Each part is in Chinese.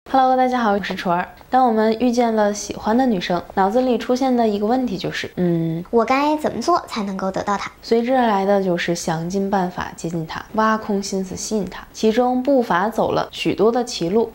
Hello， 大家好，我是楚儿。当我们遇见了喜欢的女生，脑子里出现的一个问题就是， 我该怎么做才能够得到她？ 随之而来的就是想尽办法接近她，挖空心思吸引她，其中不乏走了许多的歧路。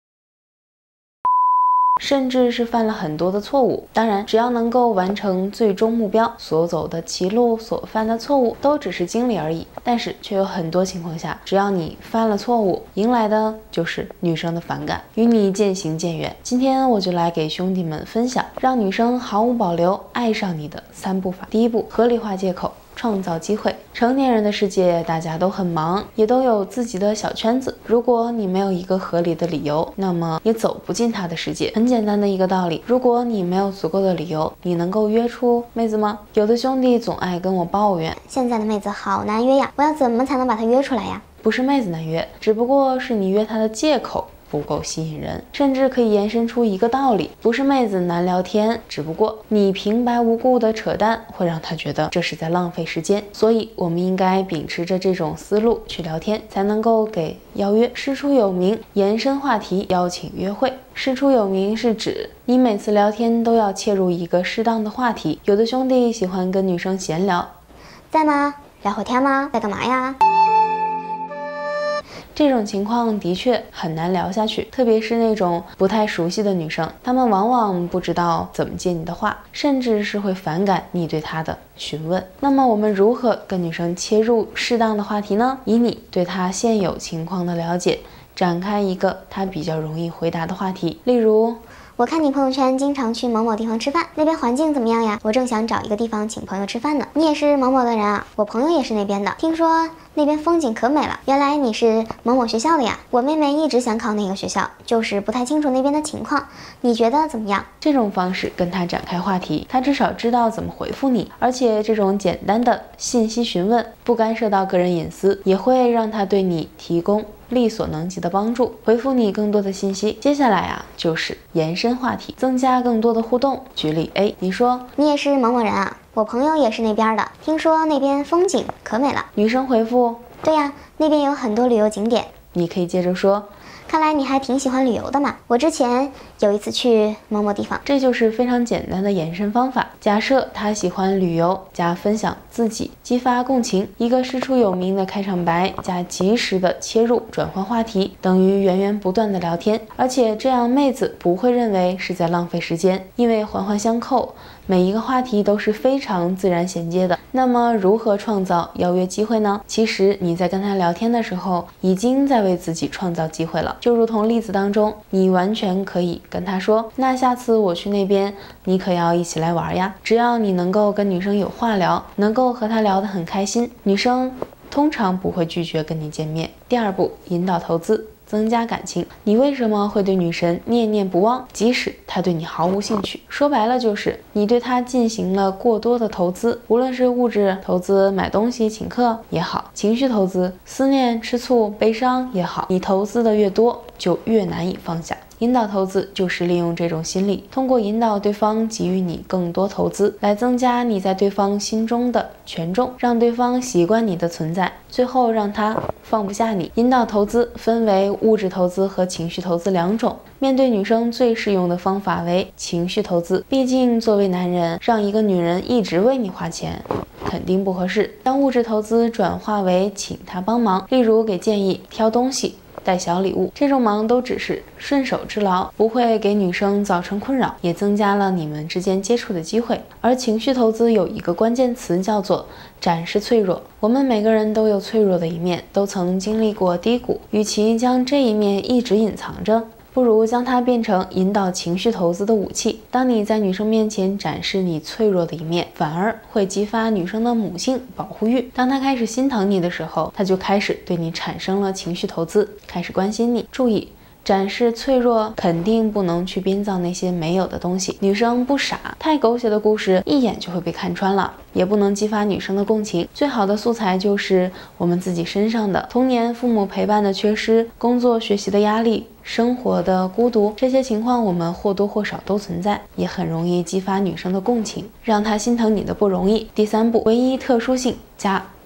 甚至是犯了很多的错误。当然，只要能够完成最终目标，所走的歧路、所犯的错误都只是经历而已。但是，却有很多情况下，只要你犯了错误，迎来的就是女生的反感，与你渐行渐远。今天我就来给兄弟们分享，让女生毫无保留爱上你的3步法。第一步，合理化借口。创造机会。成年人的世界，大家都很忙，也都有自己的小圈子。如果你没有一个合理的理由，那么也走不进他的世界。很简单的一个道理，如果你没有足够的理由，你能够约出妹子吗？有的兄弟总爱跟我抱怨， 现在的妹子好难约呀，我要怎么才能把她约出来呀？ 不是妹子难约，只不过是你约她的借口不够吸引人，甚至可以延伸出一个道理，不是妹子难聊天，只不过你平白无故的扯淡会让她觉得这是在浪费时间。所以我们应该秉持着这种思路去聊天，才能够给邀约师出有名，延伸话题，邀请约会。师出有名是指你每次聊天都要切入一个适当的话题。有的兄弟喜欢跟女生闲聊， 在吗？聊会天吗？在干嘛呀？ 这种情况的确很难聊下去，特别是那种不太熟悉的女生，她们往往不知道怎么接你的话，甚至是会反感你对她的询问。那么我们如何跟女生切入适当的话题呢？以你对她现有情况的了解，展开一个她比较容易回答的话题，例如， 我看你朋友圈经常去某某地方吃饭，那边环境怎么样呀？我正想找一个地方请朋友吃饭呢。你也是某某的人啊？我朋友也是那边的，听说那边风景可美了。原来你是某某学校的呀？我妹妹一直想考那个学校，就是不太清楚那边的情况，你觉得怎么样？ 这种方式跟他展开话题，他至少知道怎么回复你，而且这种简单的信息询问不干涉到个人隐私，也会让他对你提供力所能及的帮助，回复你更多的信息。接下来就是延伸话题，增加更多的互动。举例 A， 你说你也是某某人啊？我朋友也是那边的，听说那边风景可美了。 女生回复， 对呀，那边有很多旅游景点。 你可以接着说， 看来你还挺喜欢旅游的嘛。我之前有一次去某某地方。 这就是非常简单的延伸方法。假设他喜欢旅游，加分享自己，激发共情，一个师出有名的开场白，加及时的切入转换话题，等于源源不断的聊天。而且这样妹子不会认为是在浪费时间，因为环环相扣，每一个话题都是非常自然衔接的。那么如何创造邀约机会呢？其实你在跟他聊天的时候，已经在为自己创造机会了。就如同例子当中，你完全可以跟他说，那下次我去那边，你可要一起来玩呀。只要你能够跟女生有话聊，能够和她聊得很开心，女生通常不会拒绝跟你见面。第二步，引导投资，增加感情。你为什么会对女神念念不忘，即使她对你毫无兴趣？说白了就是你对她进行了过多的投资，无论是物质投资，买东西请客也好，情绪投资，思念吃醋悲伤也好，你投资的越多，就越难以放下。引导投资就是利用这种心理，通过引导对方给予你更多投资，来增加你在对方心中的权重，让对方习惯你的存在，最后让他放不下你。引导投资分为物质投资和情绪投资2种，面对女生最适用的方法为情绪投资。毕竟作为男人，让一个女人一直为你花钱肯定不合适。当物质投资转化为请她帮忙，例如给建议、挑东西、带小礼物，这种忙都只是顺手之劳，不会给女生造成困扰，也增加了你们之间接触的机会。而情绪投资有一个关键词叫做展示脆弱。我们每个人都有脆弱的一面，都曾经历过低谷，与其将这一面一直隐藏着，不如将它变成引导情绪投资的武器。当你在女生面前展示你脆弱的一面，反而会激发女生的母性保护欲。当她开始心疼你的时候，她就开始对你产生了情绪投资，开始关心你。注意，展示脆弱肯定不能去编造那些没有的东西，女生不傻，太狗血的故事一眼就会被看穿了，也不能激发女生的共情。最好的素材就是我们自己身上的童年父母陪伴的缺失，工作学习的压力，生活的孤独，这些情况我们或多或少都存在，也很容易激发女生的共情，让她心疼你的不容易。第3步，唯一特殊性加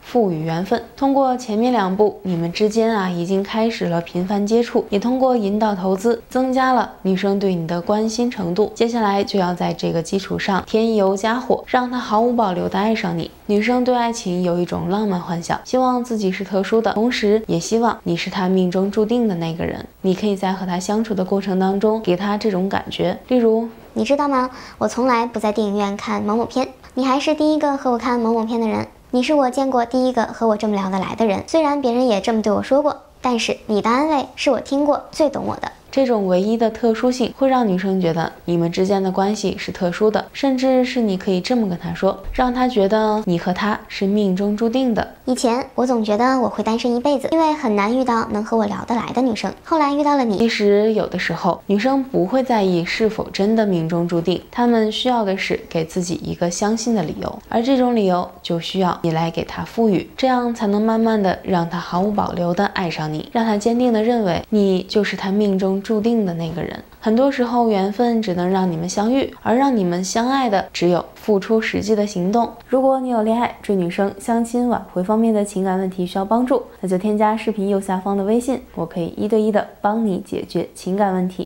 赋予缘分。通过前面2步，你们之间已经开始了频繁接触，也通过引导投资增加了女生对你的关心程度。接下来就要在这个基础上添油加火，让她毫无保留地爱上你。女生对爱情有一种浪漫幻想，希望自己是特殊的，同时也希望你是她命中注定的那个人。你可以在和她相处的过程当中给她这种感觉，例如， 你知道吗？我从来不在电影院看某某片，你还是第一个和我看某某片的人。你是我见过第一个和我这么聊得来的人，虽然别人也这么对我说过，但是你的安慰是我听过最懂我的。 这种唯一的特殊性会让女生觉得你们之间的关系是特殊的，甚至是你可以这么跟她说，让她觉得你和她是命中注定的。 以前我总觉得我会单身一辈子，因为很难遇到能和我聊得来的女生。后来遇到了你。 其实有的时候女生不会在意是否真的命中注定，她们需要的是给自己一个相信的理由，而这种理由就需要你来给她赋予，这样才能慢慢的让她毫无保留的爱上你，让她坚定的认为你就是她命中注定的那个人。很多时候缘分只能让你们相遇，而让你们相爱的只有付出实际的行动。如果你有恋爱、追女生、相亲、挽回方面的情感问题需要帮助，那就添加视频右下方的微信，我可以1对1的帮你解决情感问题。